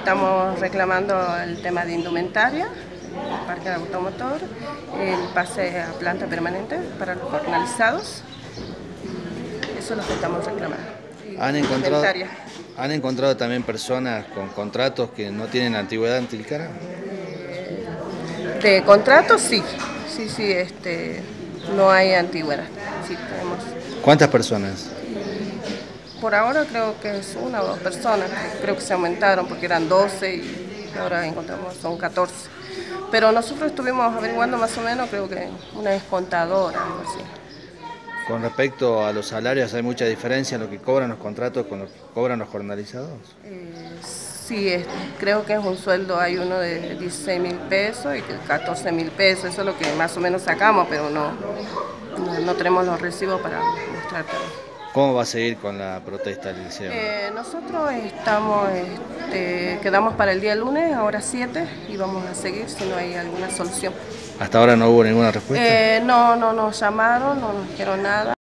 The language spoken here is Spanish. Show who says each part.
Speaker 1: estamos reclamando el tema de indumentaria, el parque de automotor, el pase a planta permanente para los jornalizados. Eso es lo que estamos reclamando.
Speaker 2: ¿Han encontrado también personas con contratos que no tienen antigüedad en Tilcara?
Speaker 1: De contratos sí, no hay antigüedad. Sí, tenemos.
Speaker 2: ¿Cuántas personas?
Speaker 1: Por ahora creo que es una o dos personas, creo que se aumentaron porque eran 12 y ahora encontramos son 14. Pero nosotros estuvimos averiguando más o menos, creo que una es contadora, algo así.
Speaker 2: Con respecto a los salarios, ¿hay mucha diferencia en lo que cobran los contratos con lo que cobran los jornalizados?
Speaker 1: Sí, creo que es un sueldo, hay uno de 16.000 pesos y 14.000 pesos, eso es lo que más o menos sacamos, pero no tenemos los recibos para mostrarte.
Speaker 2: ¿Cómo va a seguir con la protesta del liceo?
Speaker 1: Nosotros quedamos para el día lunes, ahora 7, y vamos a seguir si no hay alguna solución.
Speaker 2: ¿Hasta ahora no hubo ninguna respuesta?
Speaker 1: No nos llamaron, no nos dijeron nada.